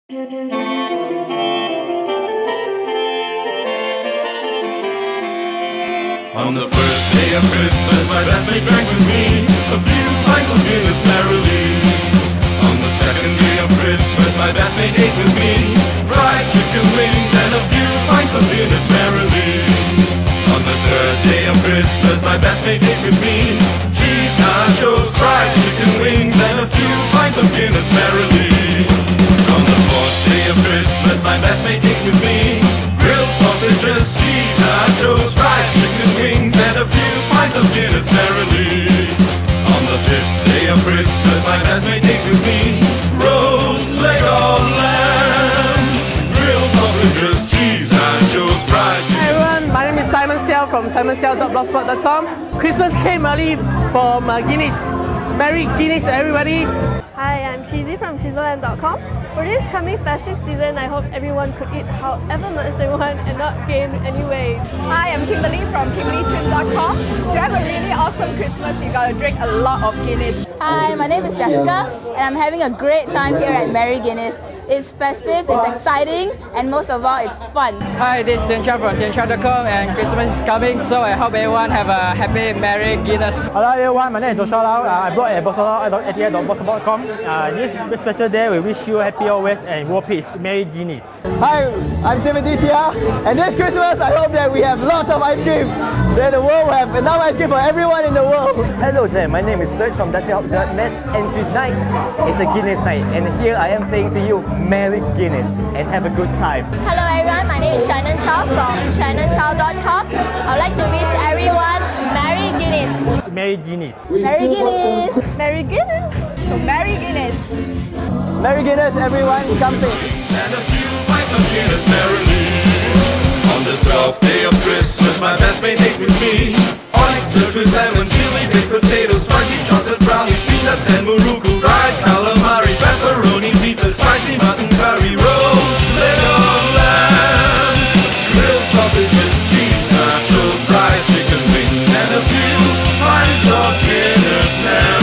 On the first day of Christmas, my best mate drank with me a few pints of Guinness merrily. On the second day of Christmas, my best mate ate with me fried chicken wings and a few pints of Guinness merrily. On the third day of Christmas, my best mate ate with me cheese nachos, fried chicken wings and a few pints of Guinness merrily. On the fourth day of Christmas, my best mate ate with me grilled sausages, cheese nachos, fried chicken wings and a few pints of Guinness merrily. On the fifth day of Christmas, my best mate ate with me roast leg of lamb, grilled sausages, cheese nachos, fried chicken. Hi everyone, my name is Simon Xiao from simonxiao.blogspot.com. Christmas came early from Guinness. Merry Guinness everybody! Hi, I'm Cheesy from Cheeseland.com. For this coming festive season, I hope everyone could eat however much they want and not gain any weight. Hi, I'm Kimberly from KimberlyTrim.com. To have a really awesome Christmas, you gotta drink a lot of Guinness. Hi, my name is Jessica and I'm having a great time here at Merry Guinness. It's festive, it's exciting, and most of all, it's fun. Hi, this is Tianshan from Tianshan.com, and Christmas is coming, so I hope everyone have a happy Merry Guinness. Hello everyone, my name is Joshua Lau. I blog at bossolo.ata.blogspot.com. This special day, we wish you happy always and world peace. Merry Guinness. Hi, I'm Timothy Tia, and this Christmas I hope that we have lots of ice cream. That the world will have enough ice cream for everyone in the world. Hello there, my name is Serge from DustyHop.net, and tonight is a Guinness night, and here I am saying to you, Merry Guinness and have a good time. Hello everyone, my name is Shannon Chow from ShannonChow.com. I would like to wish everyone Merry Guinness. Merry Guinness. Merry Guinness. Merry Guinness! So Merry Guinness. Merry Guinness everyone, come sing. And a few pints of Guinness merrily. On the 12th day of Christmas, my best mate ate with me oysters with lemon, chili, baked potatoes, fudgy chocolate brownies, peanuts and muruku, fried calamari, pepperoni pizza, spicy mutton curry, roast leg of lamb, grilled sausages, cheese nachos, fried chicken wings and a few pints of Guinness merrily.